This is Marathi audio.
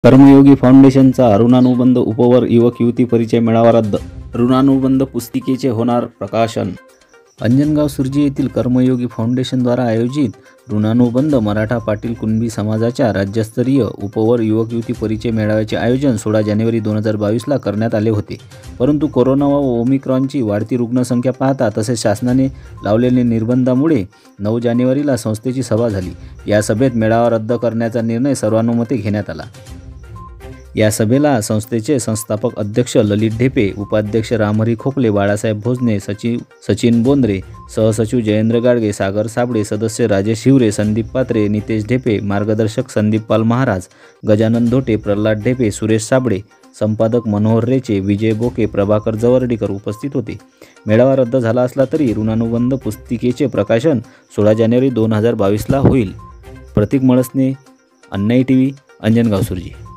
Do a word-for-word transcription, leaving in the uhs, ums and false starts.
कर्मयोगी फाउंडेशनचा ऋणानुबंध उपवर युवक युवती परिचय मेळावा रद्द. ऋणानुबंध पुस्तिकेचे होणार प्रकाशन. अंजनगाव सुर्जी येथील कर्मयोगी फाउंडेशनद्वारा आयोजित ऋणानुबंध मराठा पाटील कुणबी समाजाच्या राज्यस्तरीय उपवर युवक युवती परिचय मेळाव्याचे आयोजन सोळा जानेवारी दोन हजार बावीसला करण्यात आले होते. परंतु कोरोना व ओमिक्रॉनची वाढती रुग्णसंख्या पाहता तसेच शासनाने लावलेल्या निर्बंधामुळे नऊ जानेवारीला संस्थेची सभा झाली. या सभेत मेळावा रद्द करण्याचा निर्णय सर्वानुमते घेण्यात आला. या सभेला संस्थेचे संस्थापक अध्यक्ष ललित ढेपे, उपाध्यक्ष रामहरी खोकले, बाळासाहेब भोजने, सचिव सचिन बोंद्रे, सहसचिव जयेंद्र गाडगे, सागर साबळे, सदस्य राजेश हिवरे, संदीप पात्रे, नितेश ढेपे, मार्गदर्शक संदीप पाल महाराज, गजानन धोटे, प्रल्हाद ढेपे, सुरेश साबळे, संपादक मनोहर रेचे, विजय बोके, प्रभाकर जवर्डीकर उपस्थित होते. मेळावा रद्द झाला असला तरी ऋणानुबंध पुस्तिकेचे प्रकाशन सोळा जानेवारी दोन हजार बावीसला होईल. प्रतीक मळसने, अन्याय टीव्ही, अंजनगाव सुर्जी.